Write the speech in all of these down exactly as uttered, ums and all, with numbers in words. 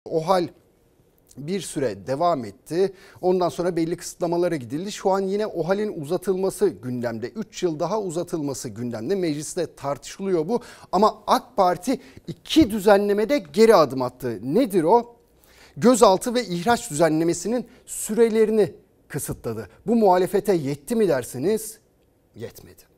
O hal bir süre devam etti. Ondan sonra belli kısıtlamalara gidildi. Şu an yine o halin uzatılması gündemde. üç yıl daha uzatılması gündemde. Mecliste tartışılıyor bu. Ama AK Parti iki düzenlemede geri adım attı. Nedir o? Gözaltı ve ihraç düzenlemesinin sürelerini kısıtladı. Bu muhalefete yetti mi dersiniz? Yetmedi.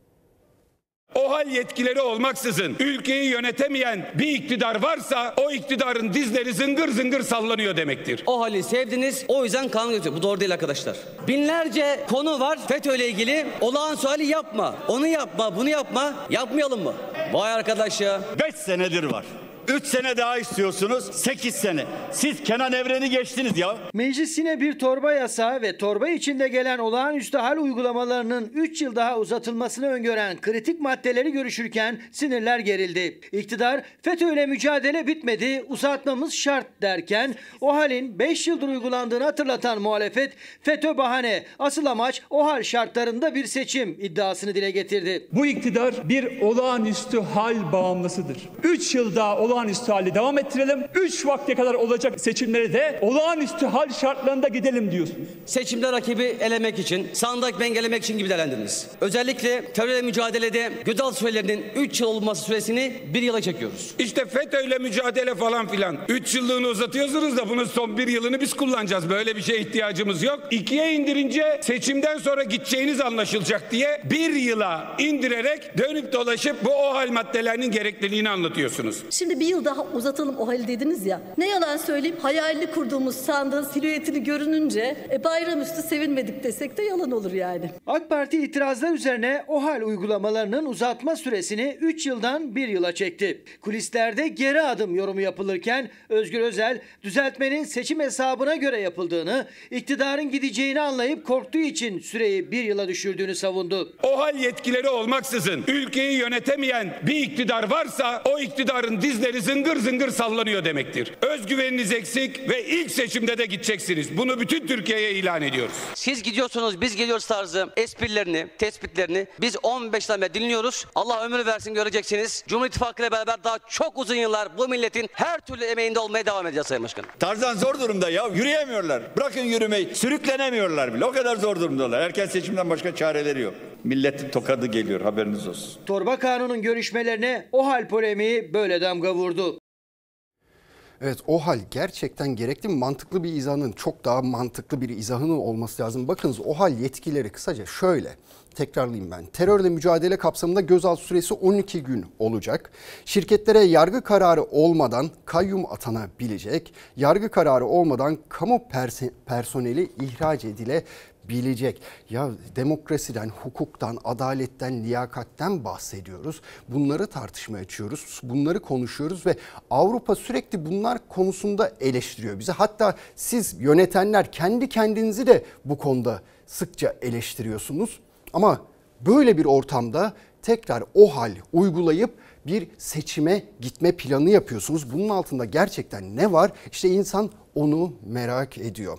O hal yetkileri olmaksızın ülkeyi yönetemeyen bir iktidar varsa o iktidarın dizleri zıngır zıngır sallanıyor demektir. O hali sevdiniz, o yüzden kanun getiriyor. Bu doğru değil arkadaşlar. Binlerce konu var FETÖ ile ilgili. Olağanüstü hali yapma, onu yapma, bunu yapma. Yapmayalım mı? Vay arkadaş ya. Beş senedir var. Üç sene daha istiyorsunuz. Sekiz sene. Siz Kenan Evren'i geçtiniz ya. Meclis yine bir torba yasağı ve torba içinde gelen olağanüstü hal uygulamalarının üç yıl daha uzatılmasını öngören kritik maddeleri görüşürken sinirler gerildi. İktidar FETÖ ile mücadele bitmedi, uzatmamız şart derken o halin beş yıldır uygulandığını hatırlatan muhalefet FETÖ bahane, asıl amaç o hal şartlarında bir seçim iddiasını dile getirdi. Bu iktidar bir olağanüstü hal bağımlısıdır. üç yıl daha olağanüstü hali devam ettirelim. üç vakte kadar olacak seçimleri de olağanüstü hal şartlarında gidelim diyorsunuz. Seçimde rakibi elemek için, sandık engellemek için gibi değerlendiriniz. Özellikle terörle mücadelede gözaltı sürelerinin üç yıl olması süresini bir yıla çekiyoruz. İşte FETÖ'yle mücadele falan filan. üç yıllığını uzatıyorsunuz da bunun son bir yılını biz kullanacağız. Böyle bir şeye ihtiyacımız yok. ikiye indirince seçimden sonra gideceğiniz anlaşılacak diye bir yıla indirerek dönüp dolaşıp bu o hal maddelerinin gerekliliğini anlatıyorsunuz. Şimdi bir yıl daha uzatalım o hali dediniz ya. Ne yalan söyleyeyim, hayalini kurduğumuz sandığın silüetini görününce e, bayramüstü sevinmedik desek de yalan olur yani. AK Parti itirazlar üzerine o hal uygulamalarının uzatma süresini üç yıldan bir yıla çekti. Kulislerde geri adım yorumu yapılırken Özgür Özel düzeltmenin seçim hesabına göre yapıldığını, iktidarın gideceğini anlayıp korktuğu için süreyi bir yıla düşürdüğünü savundu. O hal yetkileri olmaksızın ülkeyi yönetemeyen bir iktidar varsa o iktidarın dizleri zıngır zıngır sallanıyor demektir. Özgüveniniz eksik ve ilk seçimde de gideceksiniz. Bunu bütün Türkiye'ye ilan ediyoruz. Siz gidiyorsunuz, biz geliyoruz tarzı esprilerini, tespitlerini biz on beş tane dinliyoruz. Allah ömür versin, göreceksiniz. Cumhur İttifakı ile beraber daha çok uzun yıllar bu milletin her türlü emeğinde olmaya devam edeceğiz Sayın Başkanım. Tarzan zor durumda ya. Yürüyemiyorlar. Bırakın yürümeyi. Sürüklenemiyorlar bile. O kadar zor durumdalar. Erken seçimden başka çareleri yok. Milletin tokadı geliyor, haberiniz olsun. Torba kanunun görüşmelerine o hal polemiği böyle damga vurdu. Evet, o hal gerçekten gerekli mi? Mantıklı bir izahının, çok daha mantıklı bir izahının olması lazım. Bakınız, o hal yetkileri kısaca şöyle, tekrarlayayım ben. Terörle mücadele kapsamında gözaltı süresi on iki gün olacak. Şirketlere yargı kararı olmadan kayyum atanabilecek. Yargı kararı olmadan kamu perse- personeli ihraç edilebilecek. Ya demokrasiden, hukuktan, adaletten, liyakatten bahsediyoruz. Bunları tartışmaya açıyoruz. Bunları konuşuyoruz ve Avrupa sürekli bunlar konusunda eleştiriyor bizi. Hatta siz yönetenler kendi kendinizi de bu konuda sıkça eleştiriyorsunuz. Ama böyle bir ortamda tekrar o hal uygulayıp bir seçime gitme planı yapıyorsunuz. Bunun altında gerçekten ne var? İşte insan onu merak ediyor.